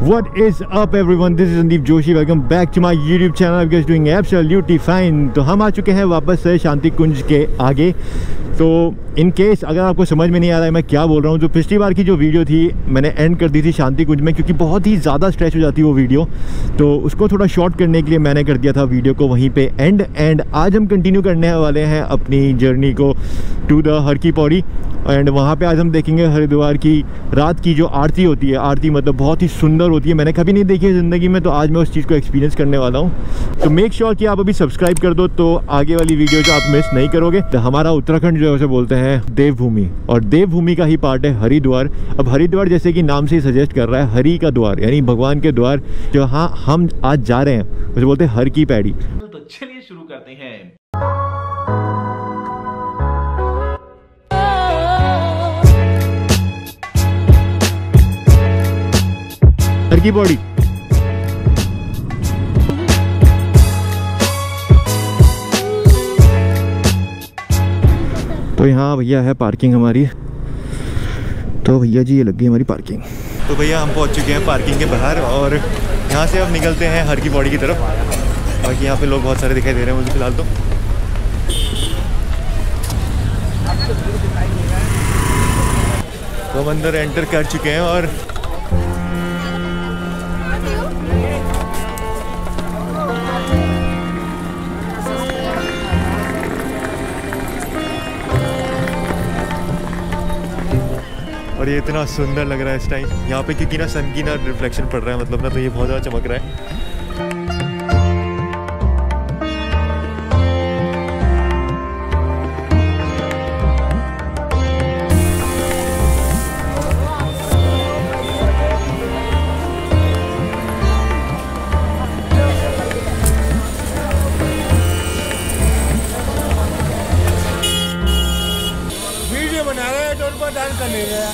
What is up everyone, this is Sandeep Joshi, welcome back to my YouTube channel. You guys doing absolutely fine. तो हम आ चुके हैं वापस से शांति कुंज के आगे। तो इन केस अगर आपको समझ में नहीं आ रहा है मैं क्या बोल रहा हूँ, जो पिछली बार की जो वीडियो थी मैंने एंड कर दी थी शांति कुंज में, क्योंकि बहुत ही ज़्यादा स्ट्रेच हो जाती है वो वीडियो, तो उसको थोड़ा शॉर्ट करने के लिए मैंने कर दिया था वीडियो को वहीं पे एंड आज हम कंटिन्यू करने वाले हैं अपनी जर्नी को टू द हर की पौड़ी। एंड वहाँ पे आज हम देखेंगे हरिद्वार की रात की जो आरती होती है। आरती मतलब बहुत ही सुंदर होती है, मैंने कभी नहीं देखी है ज़िंदगी में, तो आज मैं उस चीज़ को एक्सपीरियंस करने वाला हूँ। तो मेक श्योर कि आप अभी सब्सक्राइब कर दो, तो आगे वाली वीडियो जो आप मिस नहीं करोगे। तो हमारा उत्तराखंड जो है उसे बोलते हैं देवभूमि, और देवभूमि का ही पार्ट है हरिद्वार। अब हरिद्वार जैसे कि नाम से ही सजेस्ट कर रहा है, हरि का द्वार यानी भगवान के द्वार। जो हाँ हम आज जा रहे हैं उसे बोलते हैं हर की पैड़ी। तो चलिए शुरू करते हैं। हर की पौड़ी तो यहाँ भैया है पार्किंग हमारी। तो भैया जी ये लग गई हमारी पार्किंग। तो भैया हम पहुँच चुके हैं पार्किंग के बाहर, और यहाँ से अब निकलते हैं हर की पौड़ी की तरफ। बाकी यहाँ पे लोग बहुत सारे दिखाई दे रहे हैं मुझे फिलहाल। तो हम अंदर एंटर कर चुके हैं और ये इतना सुंदर लग रहा है इस टाइम यहाँ पे, क्योंकि ना सन की ना रिफ्लेक्शन पड़ रहा है, मतलब ना तो ये बहुत ज़्यादा चमक रहा है। वीडियो बना रहे हैं तो उनको डांस करने गया।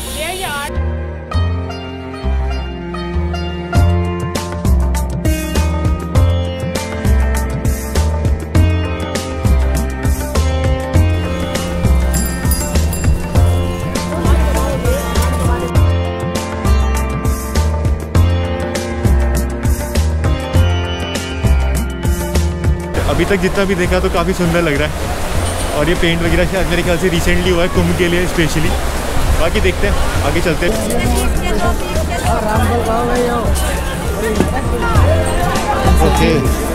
अभी तक जितना भी देखा तो काफ़ी सुंदर लग रहा है, और ये पेंट वगैरह शायद मेरे ख्याल से रिसेंटली हुआ है कुंभ के लिए स्पेशली। बाकी देखते हैं आगे चलते हैं। ओके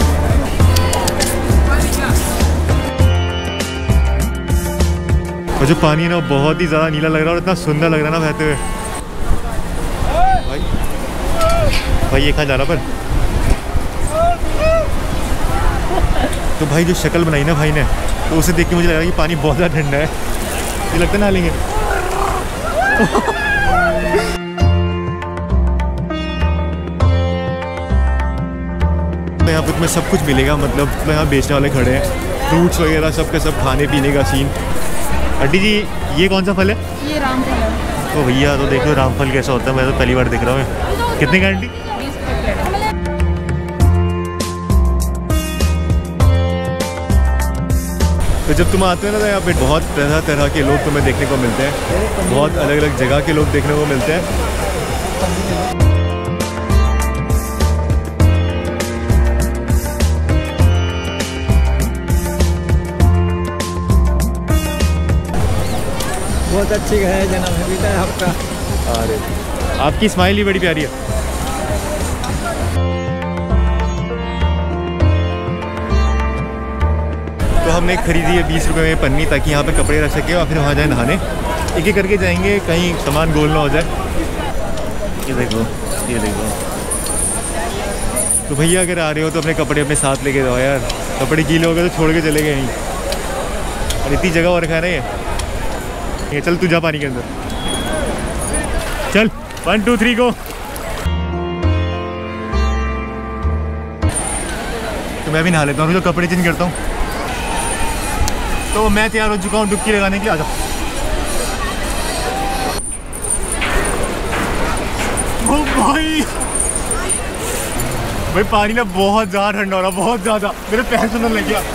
और जो पानी है ना बहुत ही ज़्यादा नीला लग रहा है और इतना सुंदर लग रहा है ना बहते हुए। भाई ये कहाँ जा रहा पर? तो भाई जो शक्ल बनाई ना भाई ने, तो उसे देख के मुझे लग रहा है कि पानी बहुत ज़्यादा ठंडा है। ये लगता है ना लेंगे। तो यहाँ पर तुम्हें सब कुछ मिलेगा, मतलब यहाँ बेचने वाले खड़े हैं, फ्रूट्स वगैरह सब का सब, खाने पीने का सीन। आंटी जी ये कौन सा फल है? ये रामफल है। तो भैया तो देखो रामफल कैसा होता है, मैं तो पहली बार देख रहा हूँ। कितने का आंटी? तो जब तुम आते हो ना तो यहाँ पे बहुत तरह तरह के लोग तुम्हें देखने को मिलते हैं, बहुत अलग अलग जगह के लोग देखने को मिलते हैं। बहुत अच्छी है जन्म है आपका। अरे आपकी स्माइल ही बड़ी प्यारी है। तो हमने खरीदी है 20 रुपये में पन्नी, ताकि यहाँ पे कपड़े रख सके और फिर वहाँ जाए नहाने। एक एक करके जाएंगे, कहीं सामान गोल ना हो जाए। ये देखो ये देखो। तो भैया अगर आ रहे हो तो अपने कपड़े अपने साथ लेके जाओ यार, कपड़े गीले हो गए तो छोड़ के चले गए नहीं। और इतनी जगह और रखा है ना ये। चल तू जा पानी के अंदर, चल 1 2 3 गो। तो मैं भी नहा लेता हूँ, जो कपड़े चेंज करता हूँ। तो मैं तैयार हो चुका हूँ डुबकी लगाने के लिए। आ जाओ। ओ भाई भाई पानी ना बहुत ज़्यादा ठंडा हो रहा, बहुत ज़्यादा, मेरे पैर सुनने लग गया।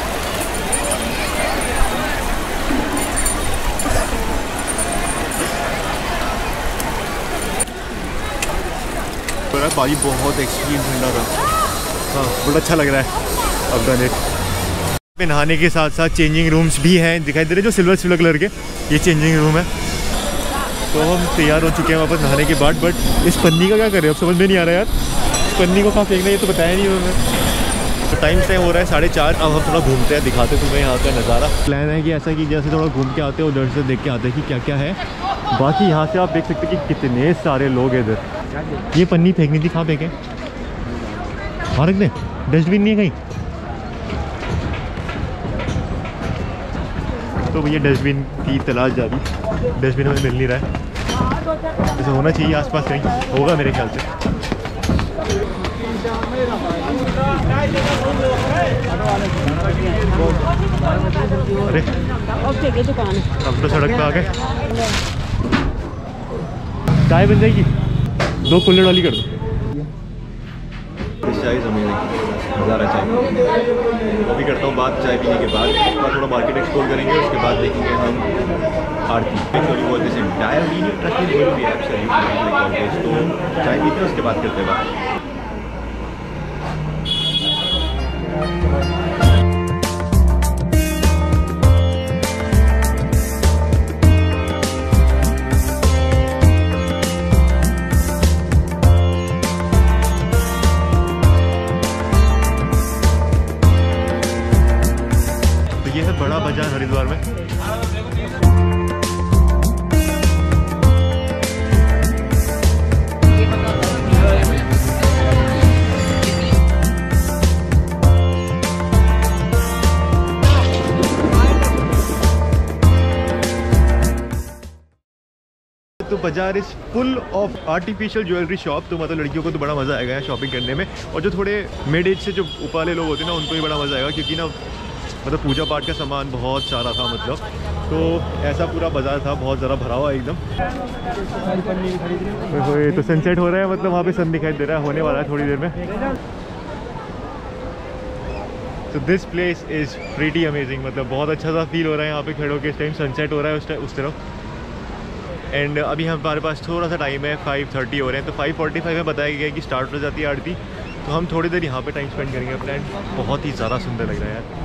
पानी बहुत एक्सट्रीम ठंडा था। हाँ बड़ा अच्छा लग रहा है। अब डन इट। नहाने के साथ साथ चेंजिंग रूम्स भी हैं, दिखाई दे रहे जो सिल्वर कलर के, ये चेंजिंग रूम है। तो हम तैयार हो चुके हैं वापस नहाने के बाद। बट इस पन्नी का क्या करें, अब समझ में नहीं आ रहा यार, इस पन्नी को कहाँ फेंकना है ये तो बताया नहीं उन्होंने। तो टाइम टाइम हो रहा है 4:30। अब हम थोड़ा घूमते हैं, दिखाते हैं तुम्हें यहाँ का नज़ारा। प्लान है कि ऐसा कि जैसे थोड़ा घूम के आते हैं, उधर से देख के आते हैं कि क्या क्या है। बाकी यहाँ से आप देख सकते हैं कि कितने सारे लोग हैं इधर। ये पन्नी फेंकनी थी, कहाँ फेंके? हाँ रख दे, डस्टबिन नहीं है कहीं। तो भैया डस्टबिन की तलाश जारी, डस्टबिन हमें मिल नहीं रहा है। ऐसा होना चाहिए आसपास कहीं होगा मेरे ख्याल से। अरे अब तो सड़क पे आ गए। चाय बन जाएगी, 2 कुल्हड़ वाली कर दो। चाय नज़ारा चाय अभी करता हूँ बात चाय पीने के बाद। उसके बाद थोड़ा मार्केट एक्सप्लोर करेंगे, उसके बाद देखेंगे हम आरती। Sorry for this entire video, trust me will be absolutely like always. तो चाय पीते हैं, उसके बाद करते हैं बात। ये है बड़ा बाजार हरिद्वार में। तो bazaar is full of artificial jewellery shop. तो मतलब लड़कियों को तो बड़ा मज़ा आएगा यहाँ शॉपिंग करने में, और जो थोड़े मिड एज से जो ऊपर वाले लोग होते हैं ना, उनको भी बड़ा मज़ा आएगा, क्योंकि ना मतलब पूजा पाठ का सामान बहुत सारा था मतलब। तो ऐसा पूरा बाजार था, बहुत ज़्यादा भरा हुआ एकदम। तो सनसेट हो रहा है, मतलब वहाँ पे सन दिखाई दे रहा है, होने वाला है थोड़ी देर में। तो this place is pretty amazing, मतलब बहुत अच्छा सा फील हो रहा है यहाँ पे खड़े होकर। इस टाइम सनसेट हो रहा है उस तरफ। एंड अभी हमारे पास थोड़ा सा टाइम है, 5:30 हो रहे हैं। तो 5:45 में बताया गया कि स्टार्ट हो जाती है आरती। तो हम थोड़ी देर यहाँ पे टाइम स्पेंड करेंगे अपना। बहुत ही ज़्यादा सुंदर लग रहा है यार।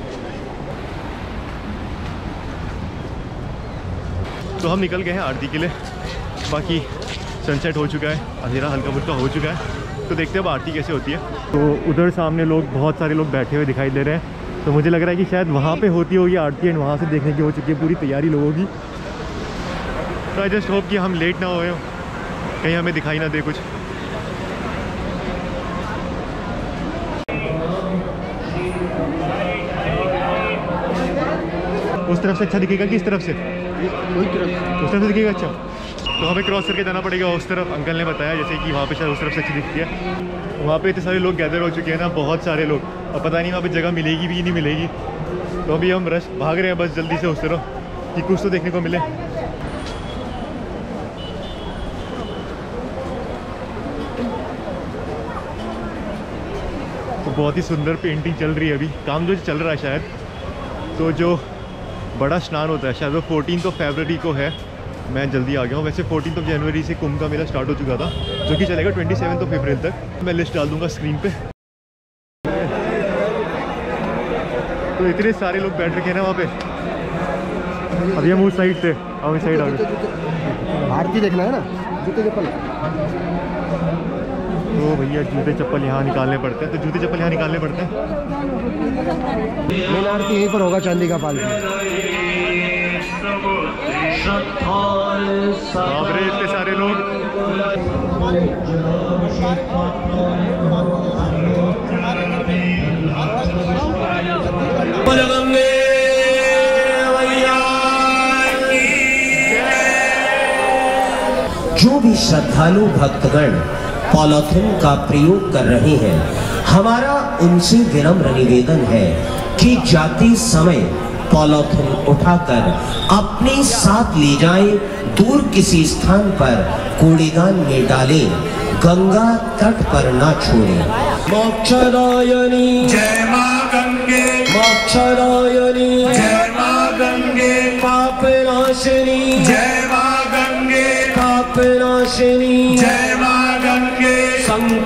तो हम निकल गए हैं आरती के लिए। बाकी सनसेट हो चुका है, अंधेरा हल्का फुल्का हो चुका है। तो देखते हैं अब आरती कैसे होती है। तो उधर सामने लोग, बहुत सारे लोग बैठे हुए दिखाई दे रहे हैं। तो मुझे लग रहा है कि शायद वहाँ पे होती होगी आरती, एंड वहाँ से देखने की हो चुकी है पूरी तैयारी लोगों की। तो आई जस्ट होप कि हम लेट ना हो, कहीं हमें दिखाई ना दे कुछ। उस तरफ से अच्छा दिखेगा कि इस तरफ से? उस तरफ से दिखेगा। अच्छा, तो हमें क्रॉस करके जाना पड़ेगा उस तरफ। अंकल ने बताया जैसे कि वहाँ पे शायद उस तरफ से अच्छी दिखती है। वहाँ पे इतने सारे लोग गैदर हो चुके हैं ना, बहुत सारे लोग। अब पता नहीं वहाँ पे जगह मिलेगी भी नहीं मिलेगी। तो अभी हम रश भाग रहे हैं बस जल्दी से उस तरफ, कि कुछ तो देखने को मिले। तो बहुत ही सुंदर पेंटिंग चल रही है, अभी काम जो चल रहा है शायद। तो जो बड़ा स्नान होता है शायद वो 14 फरवरी को है। मैं जल्दी आ गया हूँ। वैसे 14 जनवरी से कुंभ का मेला स्टार्ट हो चुका था, जो कि चलेगा 27 अप्रैल तक। मैं लिस्ट डाल दूंगा स्क्रीन पे। तो इतने सारे लोग बैठ रखे हैं ना वहाँ पे। अभी हम उस साइड से, हम इस साइड आ गए। आरती देखना है ना, जूते चप्पल। तो भैया जूते चप्पल यहाँ निकालने पड़ते हैं। तो जूते चप्पल यहाँ निकालने पड़ते हैं। मेन आरती यहीं पर होगा, चांदी का पालकी। बाबरे इतने सारे लोग। जो भी श्रद्धालु भक्तगण पॉलीथिन का प्रयोग कर रहे हैं, हमारा उनसे विनम्र निवेदन है कि जाते समय पॉलीथिन उठाकर अपने साथ ले जाएं, दूर किसी स्थान पर कूड़ेदान में डालें, गंगा तट पर ना छोड़ें। मोक्षदायिनी जय मां गंगे, मोक्षदायिनी जय मां गंगे, पापनाशिनी जय मां गंगे, पापनाशिनी जय मां गंगे।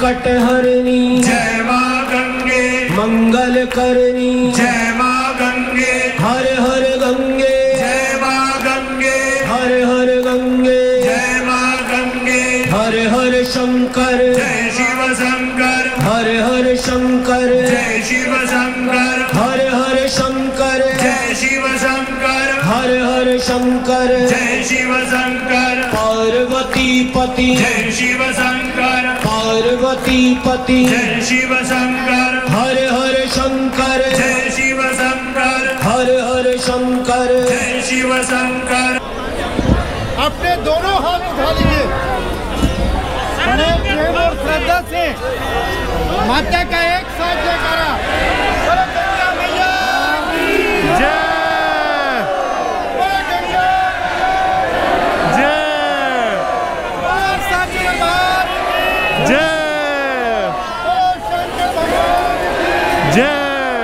संकट हरनी जय माँ गंगे, मंगल करनी जय माँ गंगे, हर हर गंगे जय माँ गंगे, हर हर गंगे जय माँ गंगे, हर हर शंकर जय शिव शंकर, हर हर शंकर जय शिव शंकर, हर हर शंकर जय शिव शंकर, हर हर शंकर जय शिव शंकर, पार्वती पति जय शिव शंकर, पार्वती पति जय शिव शंकर, हर हर शंकर जय शिव शंकर, हर हर शंकर जय शिव शंकर। अपने दोनों हाथ उठा लीजिए, बड़े प्रेम और श्रद्धा से माता का एक साथ जयकारा। बोलो गंगा मैया की जय बोलो गंगा जय बोलो साची भगवान की जय बोलो शंकर भगवान की जय।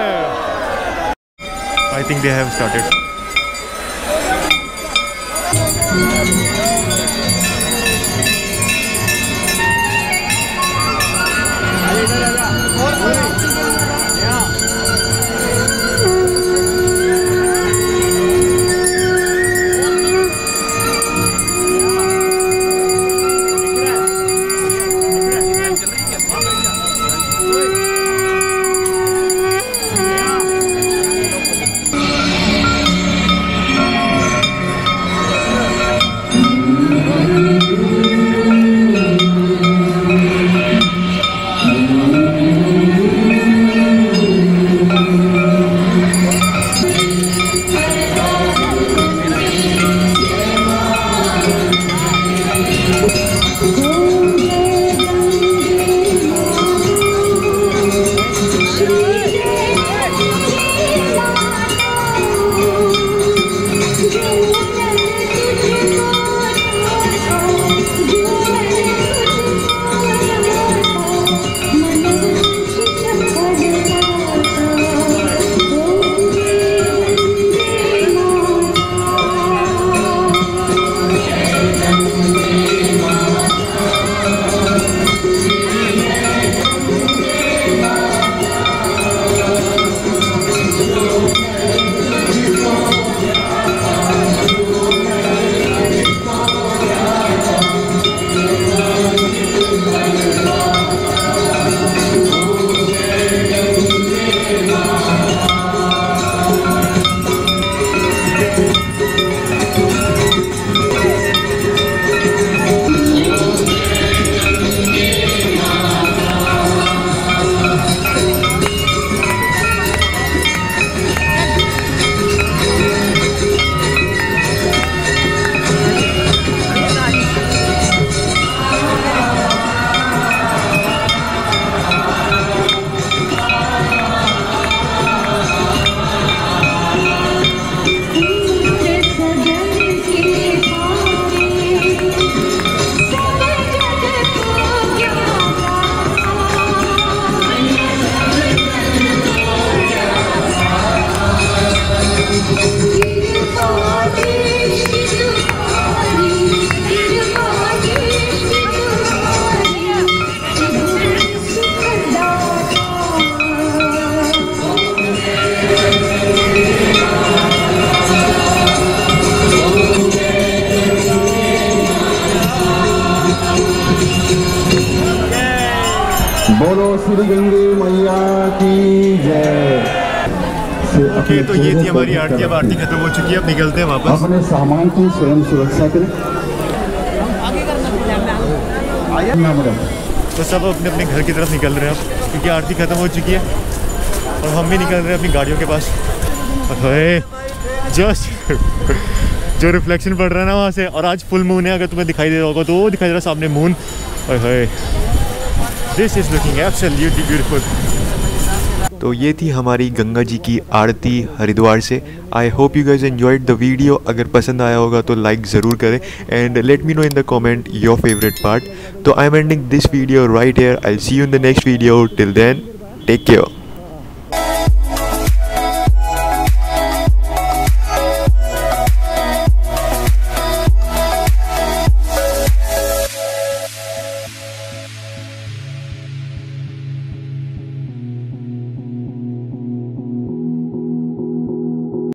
I think they have started. बोलो श्री गंगे मैया की जय। ओके, तो ये थी हमारी आरती। अब आरती खत्म हो चुकी है, अब निकलते हैं वापस। अपने सामान की स्वयं सुरक्षा करें। तो सब अपने अपने घर की तरफ निकल रहे हैं अब, क्योंकि आरती खत्म हो चुकी है और हम भी निकल रहे हैं अपनी गाड़ियों के पास। जस्ट जो रिफ्लेक्शन पड़ रहा है ना वहाँ से, और आज फुल मून है, अगर तुम्हें दिखाई दे रहा होगा तो वो दिखाई दे रहा है सामने moon. This is looking absolutely beautiful. तो ये थी हमारी गंगा जी की आरती हरिद्वार से। I hope you guys enjoyed the video. अगर पसंद आया होगा तो लाइक ज़रूर करें and let me know in the comment your favourite part. तो I am ending this video right here. I will see you in the next video. Till then take care.